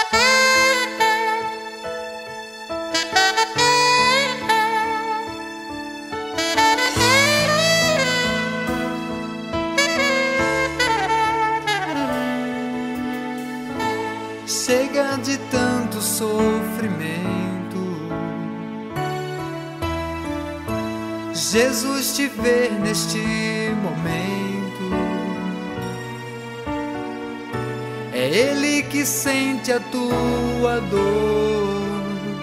Chega de tanto sofrimento, Jesus te vê neste momento. É Ele que sente a tua dor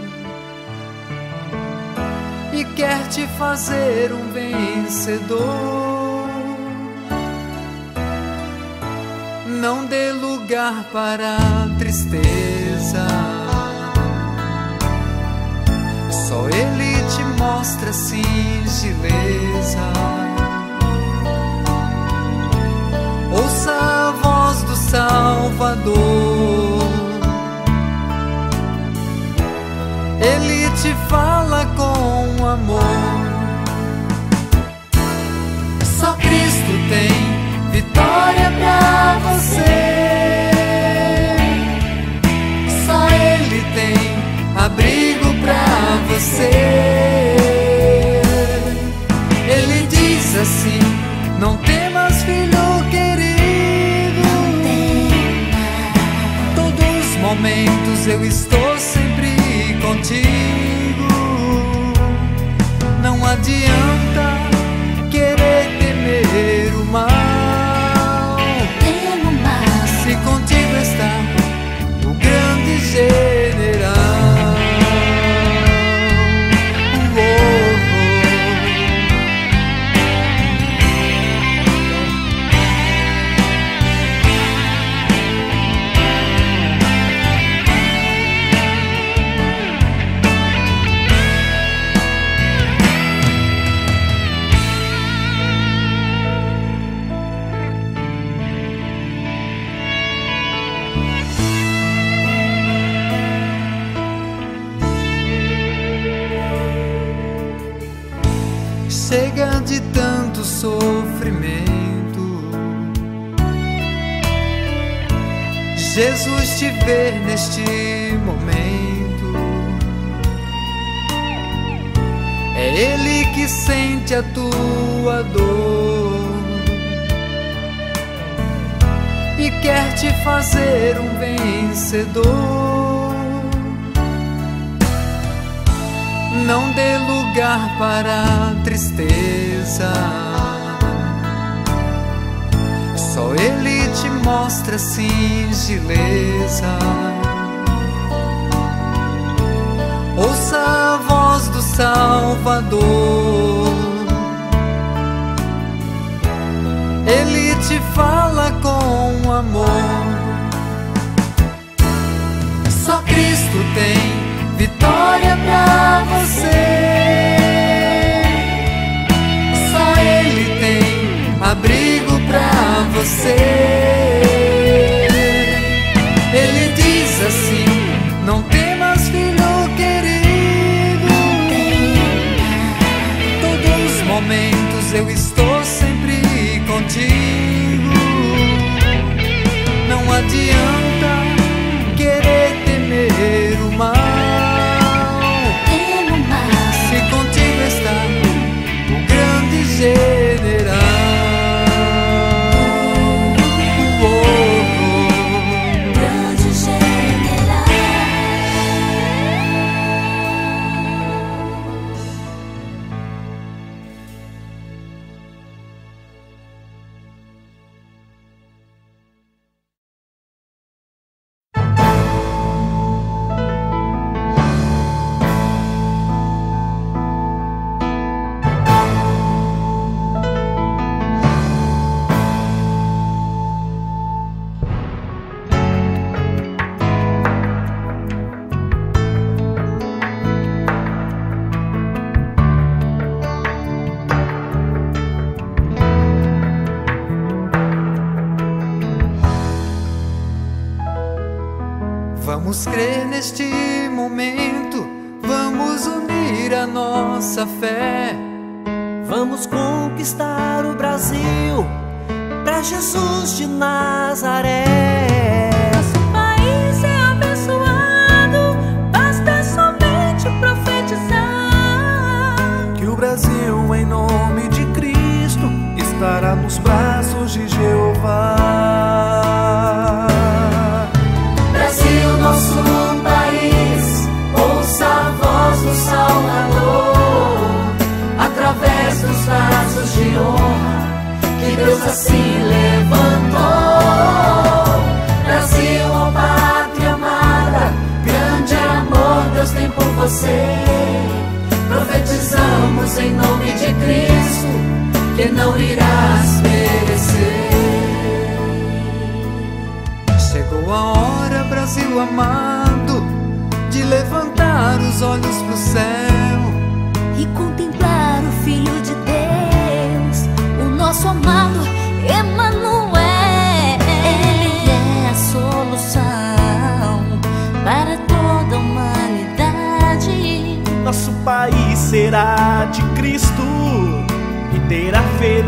e quer te fazer um vencedor. Não dê lugar para a tristeza, só Ele te mostra singeleza. Ouça a voz do Salvador, Ele te fala com amor. Só Cristo tem vitória pra você. Só Ele tem abrigo pra você. Ele diz assim: não temas, filho querido. Todos os momentos eu estou sempre contigo. Não adianta querer temer o mal. Contigo está o grande general. Chega de tanto sofrimento, Jesus te vê neste momento. É Ele que sente a tua dor e quer te fazer um vencedor. Não dê lugar para a tristeza, só Ele te mostra singeleza. Ouça a voz do Salvador, Ele te fala com amor. Só Cristo tem vitória pra você. Só Ele tem abrigo pra você. Ele diz assim: não temas, filho querido. Todos os momentos eu estou sempre contigo. Não adianta querer temer o mal. General. Grande general. Vamos crer neste momento, vamos unir a nossa fé. Vamos conquistar o Brasil pra Jesus de Nazaré. Nosso país é abençoado. assim levantou. Brasil, ó pátria amada, grande amor Deus tem por você. Profetizamos em nome de Cristo que não irás perecer. Chegou a hora, Brasil amado, de levantar os olhos pro céu e contemplar o Filho de Deus, o nosso amado Emanuel. Ele é a solução para toda a humanidade. Nosso país será de Cristo e terá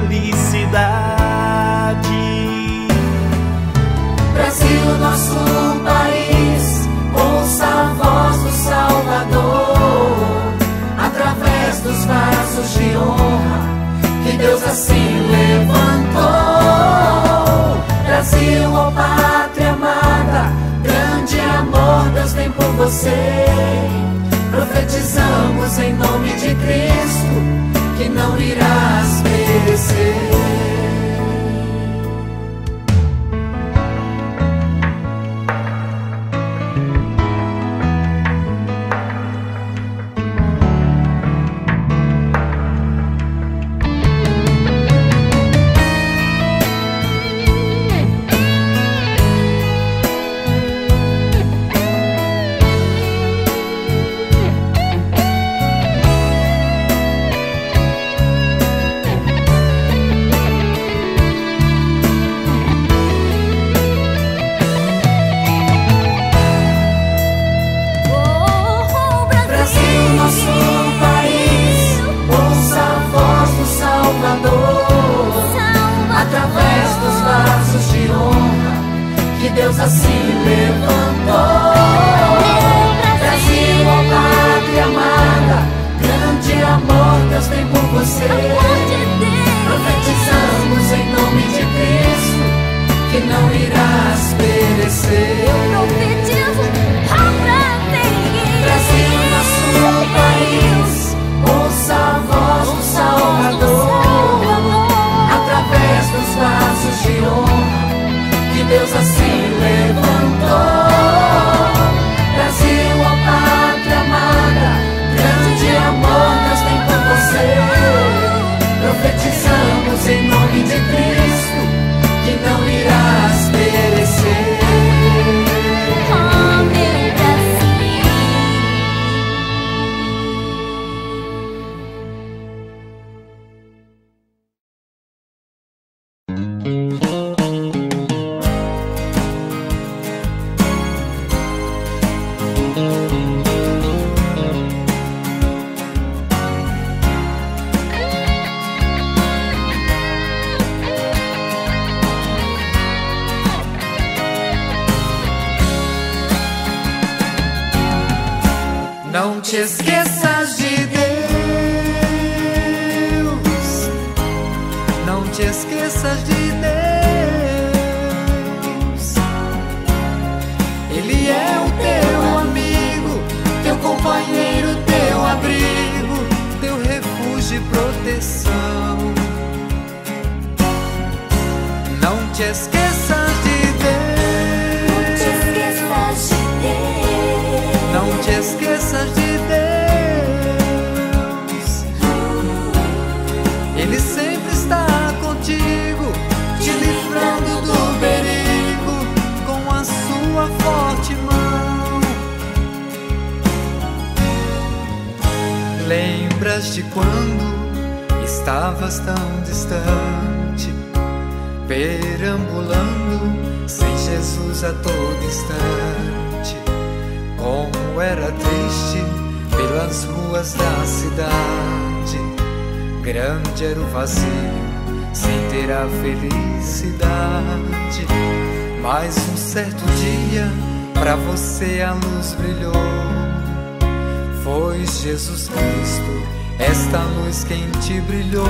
felicidade. Brasil, nosso país, ouça a voz do Salvador, através dos vasos de honra que Deus assim levantou. Brasil, ó pátria amada, grande amor Deus tem por você. Profetizamos em nome de Cristo que não irás perecer. Deus assim levantou. Brasil, ó pátria amada, grande amor Deus tem por você. Profetizamos em nome de Cristo que não irás perecer. Brasil, nosso país, ouça a voz do Salvador, através dos vasos de honra que Deus assim levantou. Brasil, ó pátria amada, grande amor Deus tem por você. Profetizamos em nome de Cristo que não irás perecer. Oh, meu Não te esqueças de Deus, não te esqueças de Deus. Ele é o teu amigo, teu companheiro, teu abrigo, teu refúgio e proteção. Não te esqueças de Deus, não te esqueças de Deus. Ele sempre está contigo, te livrando do perigo com a sua forte mão. Lembras de quando estavas tão distante, perambulando sem Jesus a todo instante? Como era triste pelas ruas da cidade, grande era o vazio sem ter a felicidade. Mas um certo dia pra você a luz brilhou. Foi Jesus Cristo, esta luz quem te brilhou.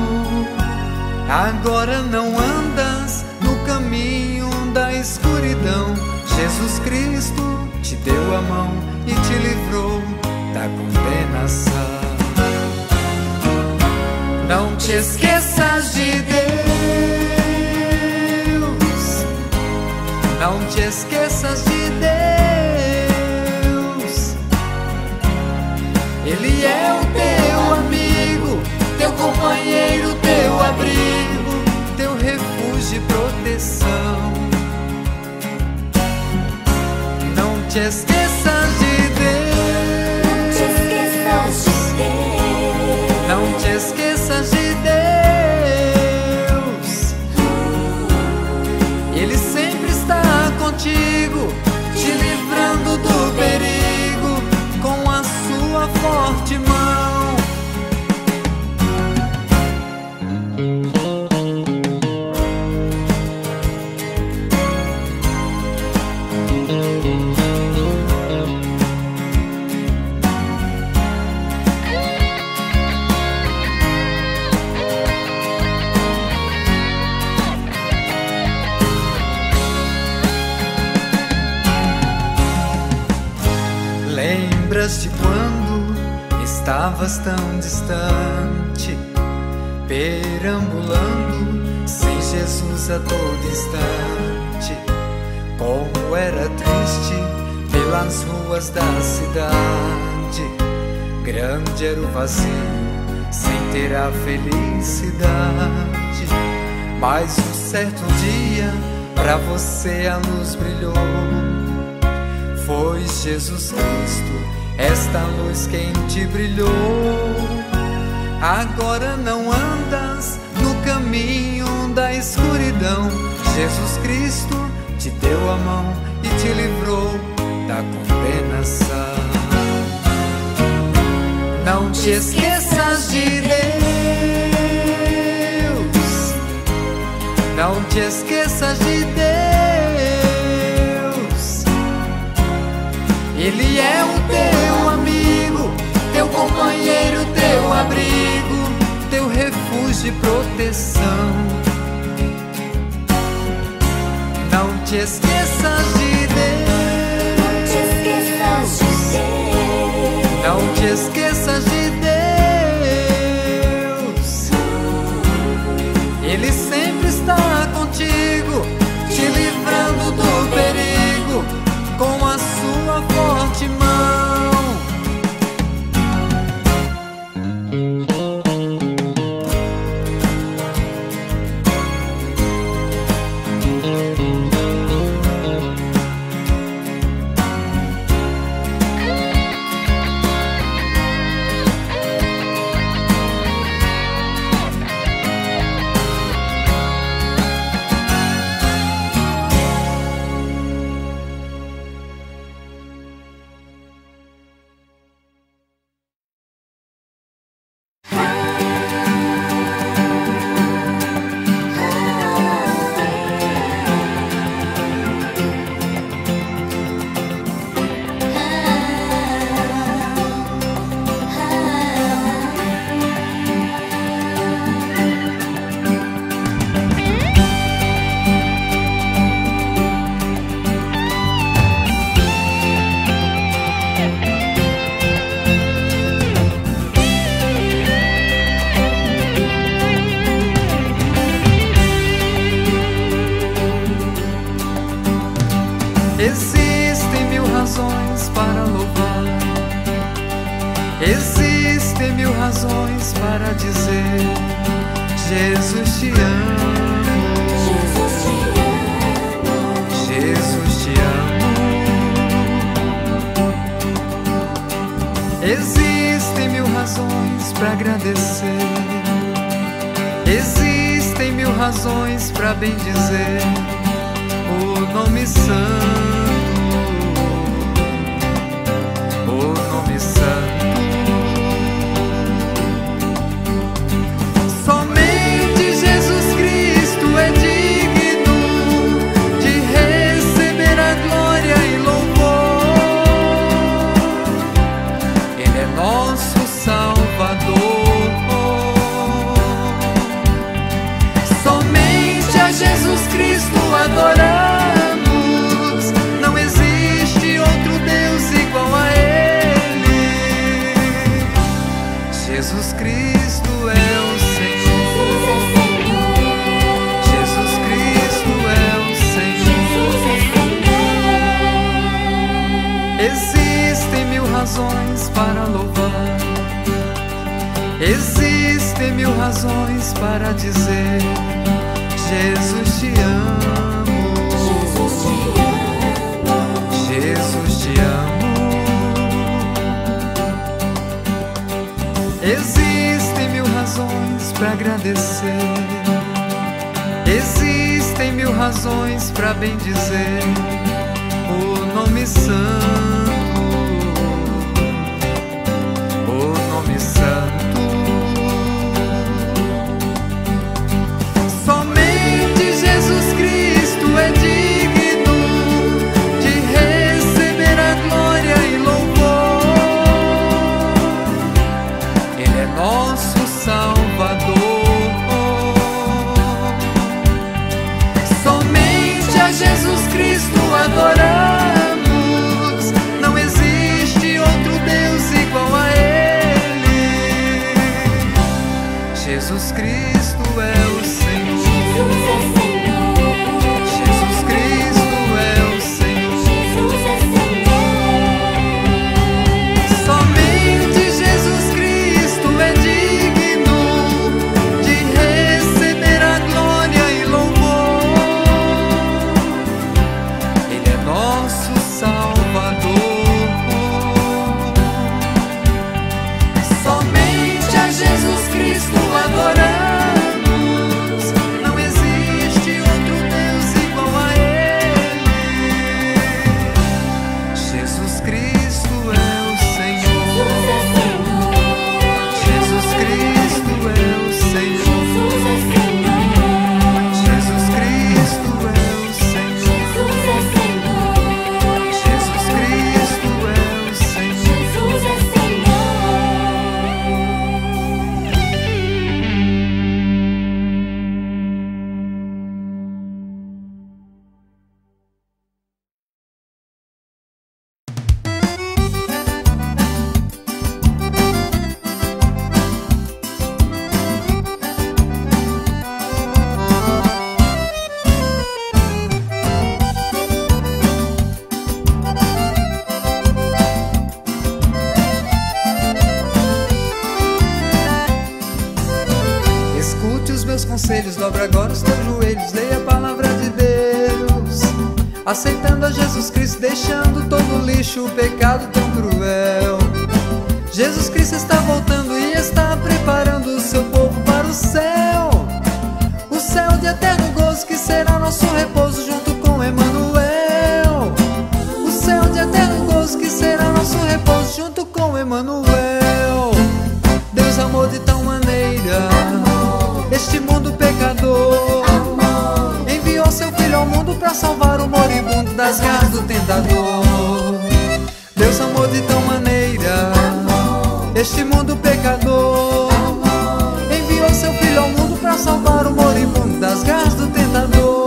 Agora não andas no caminho da escuridão. Jesus Cristo te deu a mão e te livrou da condenação. Não te esqueças de Deus, Não te esqueças de Deus. Ele é o teu amigo, teu companheiro, teu abrigo, teu refúgio e proteção. Não te esqueças de Deus. Não te esqueças de Deus. Ele sempre está contigo, te livrando do perigo com a sua forte mão. Lembras de quando estavas tão distante, perambulando sem Jesus a todo instante? Como era triste pelas ruas da cidade, grande era o vazio sem ter a felicidade. Mas um certo dia pra você a luz brilhou. Foi Jesus Cristo, esta luz quem te brilhou. Agora não andas no caminho da escuridão. Jesus Cristo te deu a mão e te livrou da condenação. Não te esqueças de Deus. Não te esqueças de Deus. Ele é o teu amigo, teu companheiro, teu abrigo, teu refúgio e proteção. Não te esqueças de Deus. Não te esqueças de Deus. Ele sempre está contigo, te livrando do perigo com a sua forte mão. Existem mil razões para louvar, existem mil razões para dizer: Jesus te amo, Jesus te amo. Existem mil razões para agradecer, existem mil razões para bendizer o nome santo, o nome santo. Somente Jesus Cristo é digno de receber a glória e louvor. Ele é nosso Salvador. Somente a Jesus Cristo adoramos, Existem mil razões para louvar, existem mil razões para dizer: Jesus te amo, Jesus te amo. Existem mil razões para agradecer, existem mil razões para bendizer o nome santo, o nome santo. Somente Jesus Cristo é digno de receber a glória e louvor. Ele é nosso Salvador. Somente a Jesus Cristo adoramos, não existe outro Deus igual a Ele. Jesus Cristo é o Senhor, Jesus Cristo é o Senhor, somente Jesus Cristo é digno de receber a glória e louvor. Ele é nosso Salvador. Somente a Jesus Cristo adoramos, não existe outro Deus igual a Ele. Jesus Cristo é o Senhor, Jesus Cristo é o Senhor, Jesus Cristo é o Senhor, Jesus Cristo é o Senhor. Escute os meus conselhos, dobra agora os teus joelhos, leia a palavra de Deus, aceitando a Jesus Cristo, deixando todo o lixo, o pecado tão cruel. Jesus Cristo está voltando e está preparando o seu povo para o céu de eterno gozo que será nosso repouso junto com Emanuel. O céu de eterno gozo que será nosso repouso junto com Emanuel. Deus amou de tal maneira este mundo pecador, enviou seu Filho ao mundo para salvar o moribundo das garras do tentador. Deus amou de tal maneira este mundo pecador, enviou seu Filho ao mundo para salvar o moribundo das garras do tentador.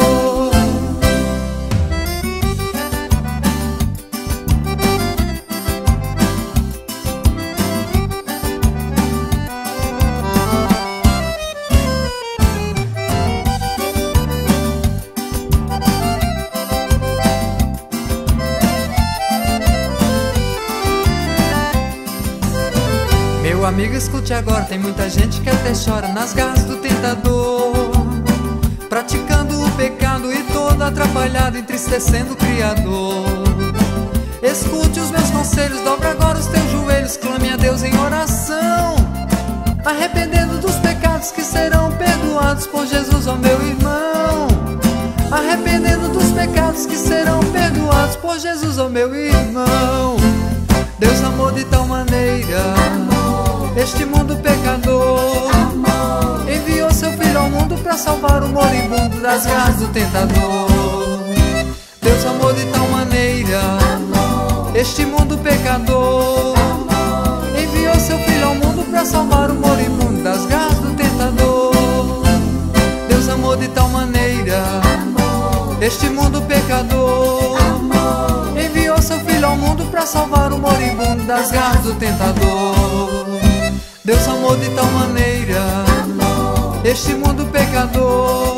Meu amigo, escute agora, tem muita gente que até chora nas garras do tentador, praticando o pecado e todo atrapalhado, entristecendo o Criador. Escute os meus conselhos, dobra agora os teus joelhos, clame a Deus em oração, arrependendo dos pecados que serão perdoados por Jesus, ó meu irmão. Arrependendo dos pecados que serão perdoados por Jesus, ó meu irmão. Deus amou de tal maneira este mundo pecador, enviou seu Filho ao mundo para salvar o moribundo das garras do tentador. Deus amou de tal maneira este mundo pecador, enviou seu Filho ao mundo para salvar o moribundo das garras do tentador. Deus amou de tal maneira este mundo pecador, enviou seu Filho ao mundo para salvar o moribundo das garras do tentador. Deus amou de tal maneira este mundo pecador,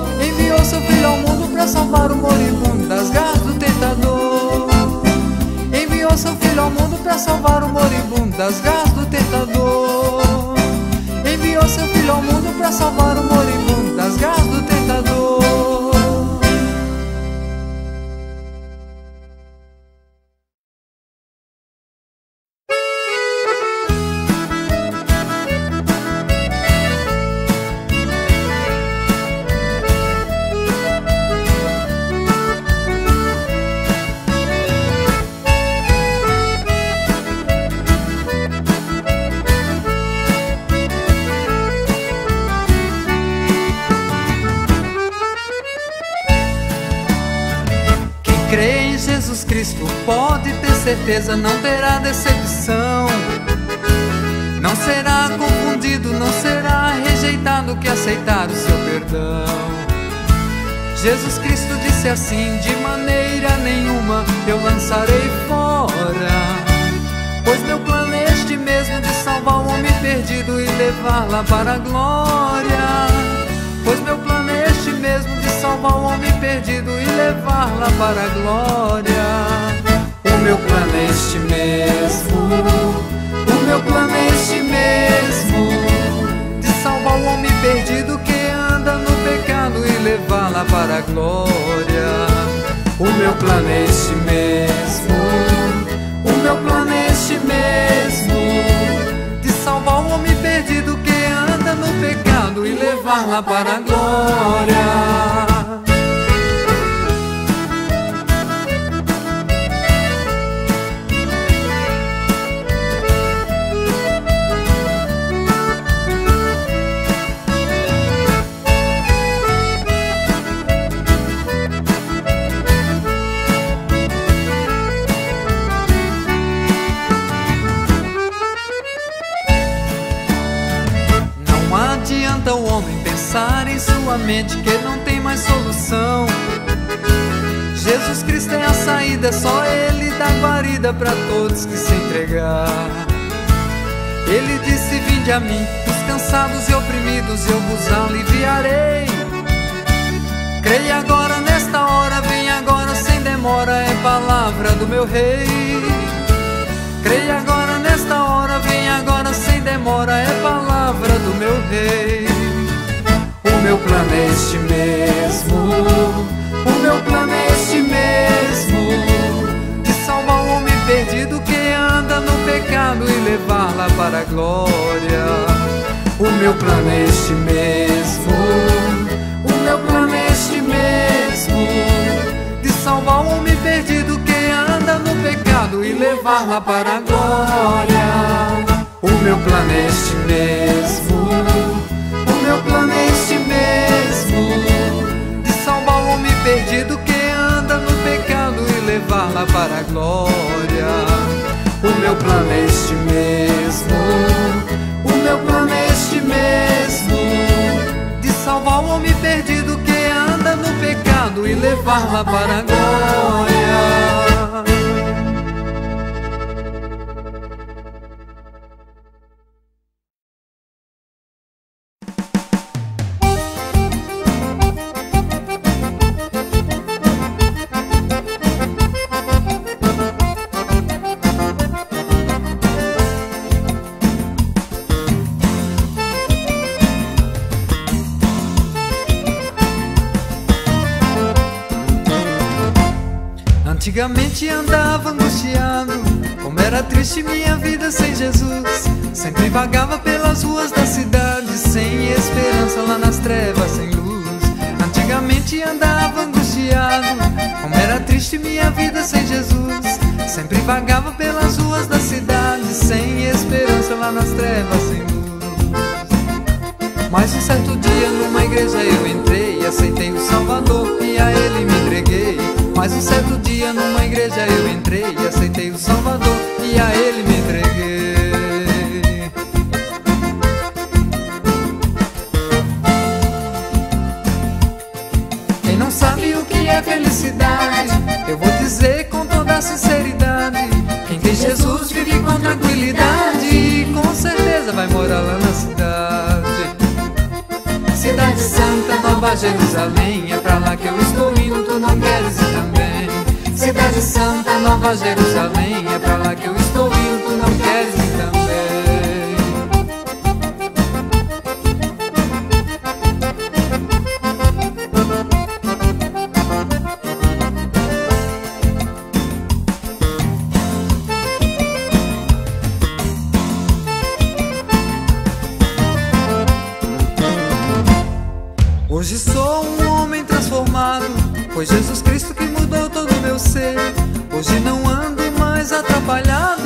enviou seu Filho ao mundo para salvar o moribundo das garras do tentador. crê em Jesus Cristo pode ter certeza, não terá decepção. Não será confundido, não será rejeitado que aceitar o seu perdão. Jesus Cristo disse assim: de maneira nenhuma eu lançarei fora, pois meu plano é este mesmo, de salvar o homem perdido e levar lá para a glória. Pois meu plano é este mesmo, de salvar o homem perdido e levar lá para a glória. O meu plano é este mesmo, o meu plano é este mesmo, de salvar o homem perdido que anda no pecado e levar lá para a glória. O meu plano é este mesmo, o meu plano é este mesmo, de salvar o homem perdido que anda no pecado e levar lá para a glória. O homem pensar em sua mente que não tem mais solução. Jesus Cristo é a saída, é só Ele dá guarida para todos que se entregar. Ele disse: vinde a mim, os cansados e oprimidos, eu vos aliviarei. Creia agora nesta hora, vem agora sem demora, é palavra do meu Rei. Creia agora nesta hora, vem agora sem demora, é palavra do meu Rei. O meu plano é este mesmo, o meu plano é este mesmo, de salvar o homem perdido que anda no pecado e levar lá para a glória. O meu plano é este mesmo, o meu plano é este mesmo, de salvar o homem perdido que anda no pecado e levar lá para a glória. O meu plano é este mesmo, o meu plano é este mesmo, de salvar o homem perdido que anda no pecado e levar lá para a glória. O meu plano é este mesmo, o meu plano é este mesmo, de salvar o homem perdido que anda no pecado e levar lá para a glória. Antigamente andava angustiado, como era triste minha vida sem Jesus. Sempre vagava pelas ruas da cidade, sem esperança lá nas trevas, sem luz. Antigamente andava angustiado, como era triste minha vida sem Jesus. Sempre vagava pelas ruas da cidade, sem esperança lá nas trevas, sem luz. Mas um certo dia numa igreja eu entrei, aceitei o Salvador e a Ele me entreguei. Mas um certo dia numa igreja eu entrei, aceitei o Salvador e a Ele me entreguei. Quem não sabe o que é felicidade, eu vou dizer com toda a sinceridade: quem tem Jesus vive com tranquilidade e com certeza vai morar lá na cidade. Cidade Santa, Nova Jerusalém, é pra lá que eu estou indo, tu não queres ir também. Cidade Santa, Nova Jerusalém, é pra lá que eu estou indo, tu não queres ir também. Hoje sou um homem transformado, foi Jesus Cristo que mudou todo o meu ser. Hoje não ando mais atrapalhado,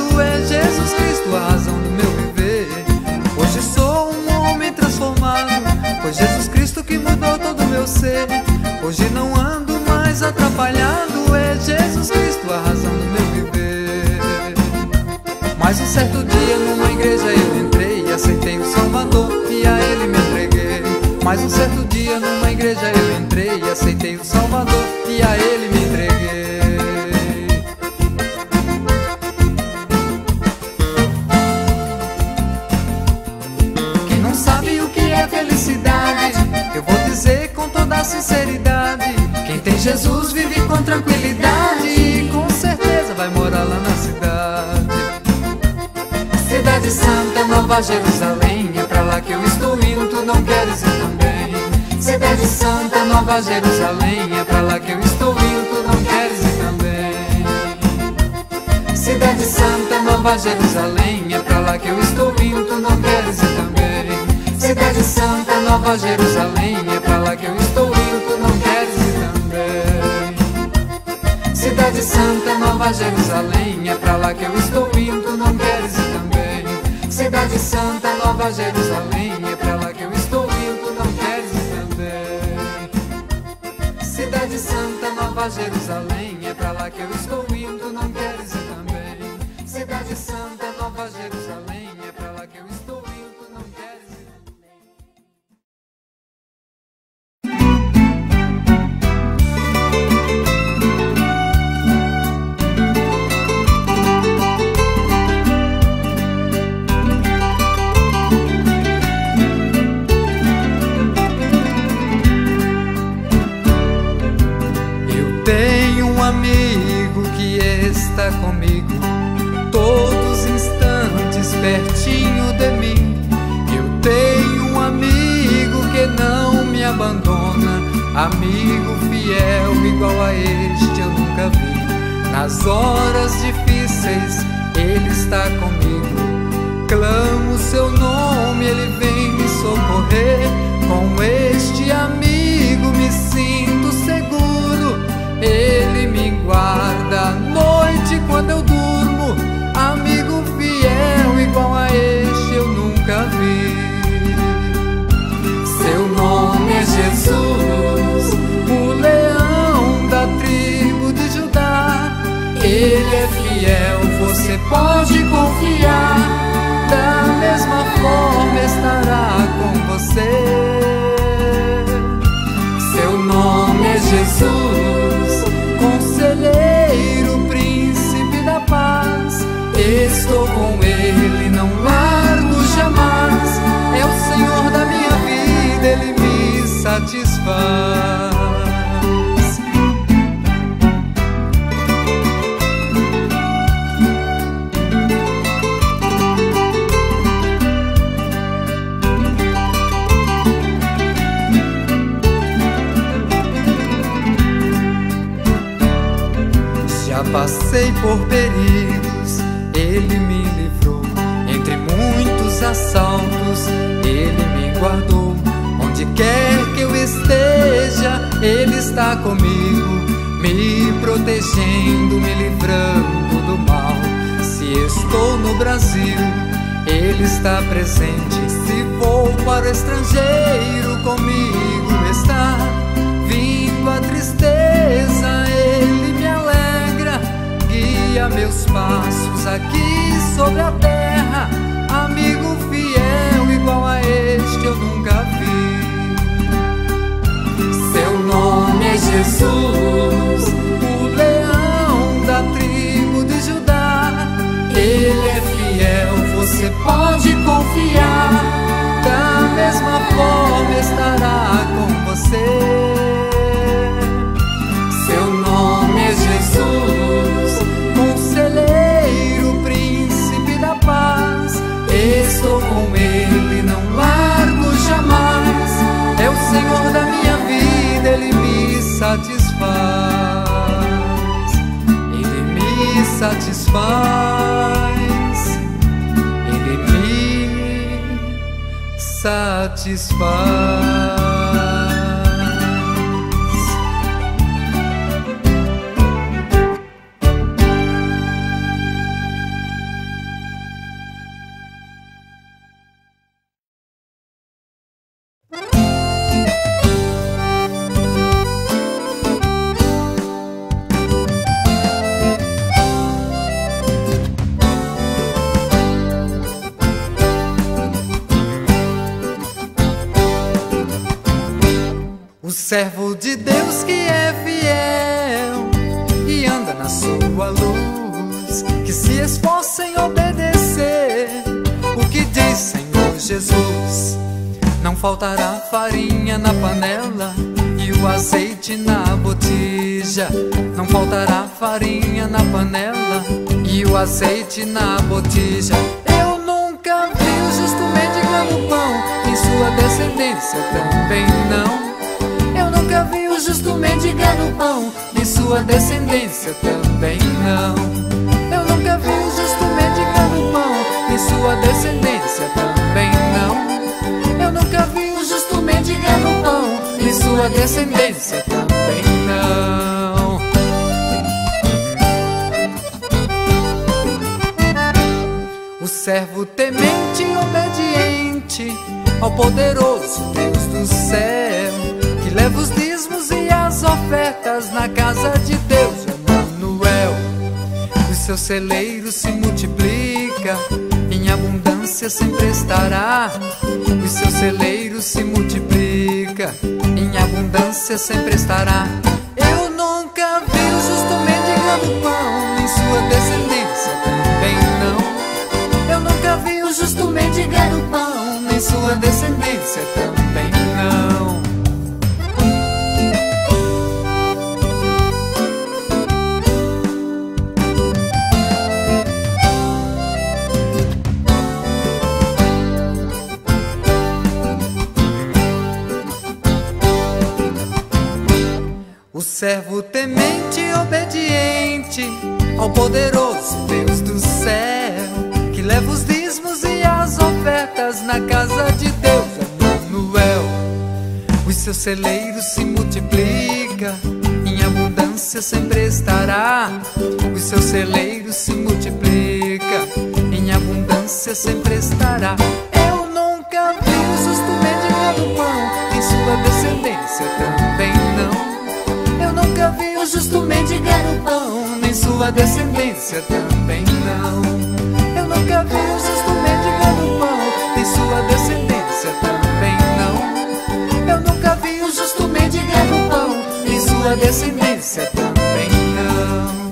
Um certo dia numa igreja eu entrei e aceitei o Salvador e a Ele me entreguei. Quem não sabe o que é felicidade, eu vou dizer com toda a sinceridade: quem tem Jesus vive com tranquilidade e com certeza vai morar lá na cidade. Cidade Santa, Nova Jerusalém, é pra lá que eu estou indo, tu não queres ir também. Cidade Santa, Nova Jerusalém, é pra lá que eu estou indo, tu não queres ir também. Cidade Santa, Nova Jerusalém, é pra lá que eu estou indo, tu não queres ir também. Cidade Santa, Nova Jerusalém, é pra lá que eu estou indo, tu não queres ir também. Cidade Santa, Nova Jerusalém, é pra lá que eu estou indo, tu não queres ir também. Cidade Santa, Nova Jerusalém, é pra lá que eu estou indo, tu não queres ir também. Cidade Santa, Nova Jerusalém, é pra lá que eu estou indo, tu não queres ir também. Cidade Santa, Nova Jerusalém, é pra lá que eu estou indo, tu não queres ir também. Tenho um amigo que está comigo todos os instantes pertinho de mim. Eu tenho um amigo que não me abandona, amigo fiel igual a este eu nunca vi. Nas horas difíceis ele está comigo, clamo seu nome, ele vem me socorrer. Com este amigo me sinto seguro, ele me guarda à noite quando eu durmo. Amigo fiel igual a este eu nunca vi. Seu nome é Jesus, o leão da tribo de Judá. Ele é fiel, você pode confiar, da mesma forma estará com você. Seu nome é Jesus, Conselheiro, Príncipe da Paz. Estou com Ele, não largo jamais. É o Senhor da minha vida, Ele me satisfaz. Já passei por perigos, Ele me livrou. Entre muitos assaltos, Ele me guardou. Onde quer que eu esteja, Ele está comigo, me protegendo, me livrando do mal. Se estou no Brasil, Ele está presente. Se vou para o estrangeiro, comigo está. Vindo a tristeza, Ele me alegra, guia meus passos aqui sobre a terra. Amigo fiel igual a este eu nunca vi. Seu nome é Jesus, o leão da tribo de Judá. Ele é fiel, você pode confiar, da mesma forma estará com você. Seu nome é Jesus, Conselheiro, Príncipe da Paz. Estou com Ele, não largo jamais. É o Senhor da minha vida, Ele me satisfaz. Ele me satisfaz. Ele me satisfaz. tua luz, que se esforça em obedecer o que diz Senhor Jesus. Não faltará farinha na panela e o azeite na botija. Não faltará farinha na panela e o azeite na botija. Eu nunca vi o justo mendigando pão, em sua descendência também não. Eu nunca vi o justo mendigando pão, em sua descendência também não. Eu nunca vi o justo mendigando pão, em sua descendência também não. Eu nunca vi o justo mendigando pão, em sua descendência também não. O servo temente e obediente ao poderoso Deus do céu, que leva os dízimos e as ofertas na casa de Deus, Emanuel. O seu celeiro se multiplica, em abundância sempre estará. O seu celeiro se multiplica, em abundância sempre estará. Eu nunca vi o justo mendigando pão, em sua descendência também não. Eu nunca vi o justo mendigando pão, em sua descendência também não. O servo temente e obediente ao poderoso Deus do céu, que leva os dízimos e as ofertas na casa de Deus, Emanuel. O seu celeiro se multiplica, em abundância sempre estará. O seu celeiro se multiplica, em abundância sempre estará. Eu nunca vi o justo mendigando pão, em sua descendência também não. Eu nunca vi o justo mendigando pão, nem sua descendência também não. Eu nunca vi o justo mendigando pão, nem sua descendência também não. Eu nunca vi o justo mendigando pão, nem sua descendência também não.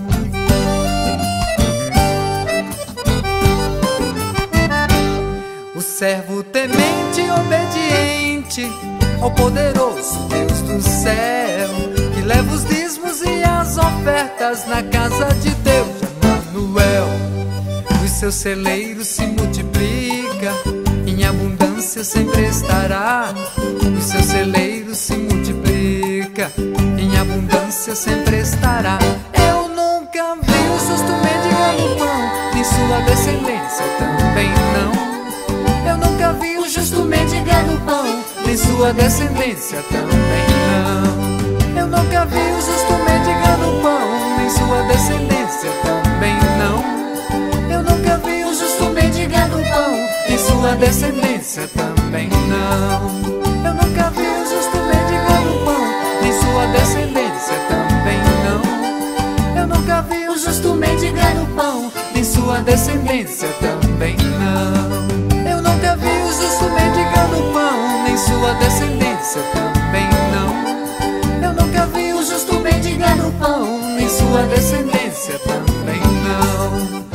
O servo temente e obediente ao poderoso Deus do céu, que leva os dízimos e as ofertas na casa de Deus, Emanuel. O seu celeiro se multiplica, em abundância sempre estará. O seu celeiro se multiplica, em abundância sempre estará. Eu nunca vi o justo mendigando pão, nem sua descendência também não. Eu nunca vi o justo mendigando pão, nem sua descendência também não. Eu nunca vi o justo mendigando pão, nem sua descendência também não. Eu nunca vi o justo mendigando pão, nem sua descendência também não. Eu nunca vi o justo mendigando pão, nem sua descendência também não. Eu nunca vi o justo mendigando pão, nem sua descendência também não. Eu nunca vi o justo mendigando pão, nem sua descendência também não. Eu nunca vi o justo mendigando pão, nem sua descendência também não.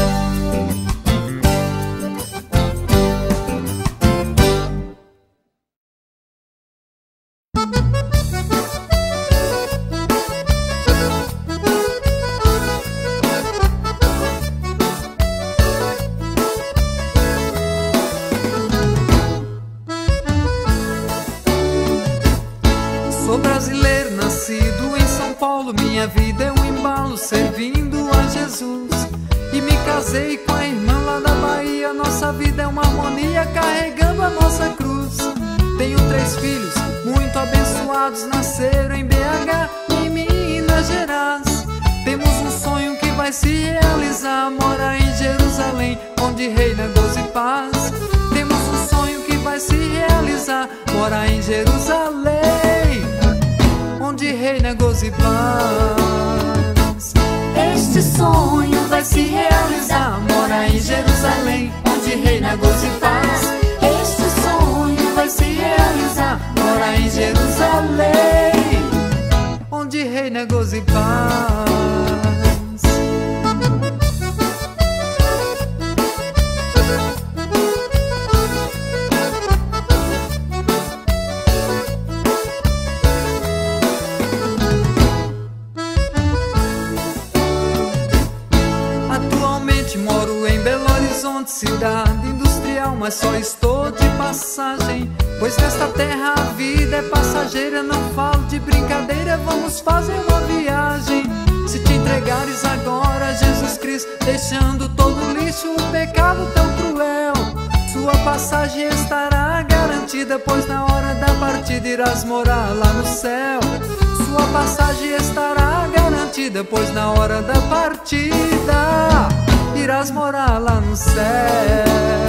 Sou brasileiro, nascido em São Paulo. Minha vida é um embalo servindo a Jesus. E me casei com a irmã lá da Bahia. Nossa vida é uma harmonia carregando a nossa cruz. Tenho 3 filhos muito abençoados, nasceram em BH e Minas Gerais. Temos um sonho que vai se realizar, morar em Jerusalém, onde reina gozo e paz. Temos um sonho que vai se realizar, morar em Jerusalém, onde reina gozo e paz. Este sonho vai se realizar, morar em Jerusalém, onde reina gozo e paz. Este sonho vai se realizar, morar em Jerusalém, onde reina gozo e paz. Horizonte, cidade industrial, mas só estou de passagem, pois nesta terra a vida é passageira. Não falo de brincadeira, vamos fazer uma viagem. Se te entregares agora a Jesus Cristo, deixando todo o lixo, o pecado tão cruel, sua passagem estará garantida, pois na hora da partida irás morar lá no céu. Sua passagem estará garantida, pois na hora da partida irás morar lá no céu.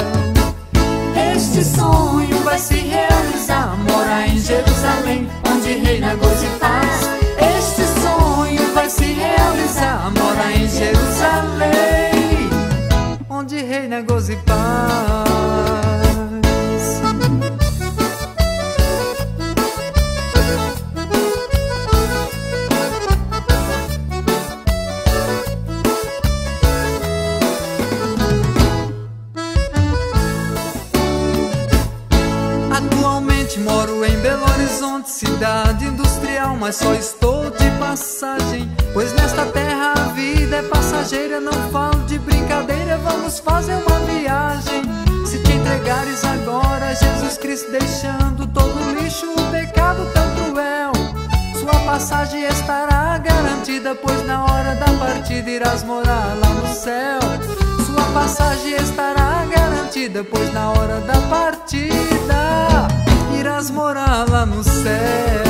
Este sonho vai se realizar, morar em Jerusalém, onde reina gozo e paz. Este sonho vai se realizar, morar em Jerusalém, onde reina gozo e paz. Atualmente moro em Belo Horizonte, cidade industrial, mas só estou de passagem, pois nesta terra a vida é passageira. Não falo de brincadeira, vamos fazer uma viagem. Se te entregares agora a Jesus Cristo, deixando todo o lixo, o pecado tão cruel, sua passagem estará garantida, pois na hora da partida irás morar lá no céu. Sua passagem estará garantida, pois na hora da partida irás morar lá no céu.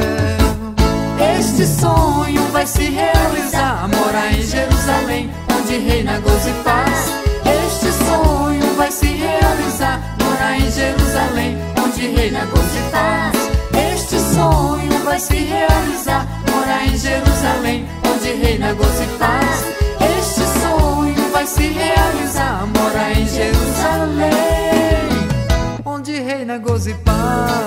Este sonho vai se realizar, morar em Jerusalém, onde reina gozo e paz. Este sonho vai se realizar, morar em Jerusalém, onde reina gozo e paz. Este sonho vai se realizar, morar em Jerusalém, onde reina gozo e paz. Este sonho vai se realizar, morar em Jerusalém, onde reina gozo e paz.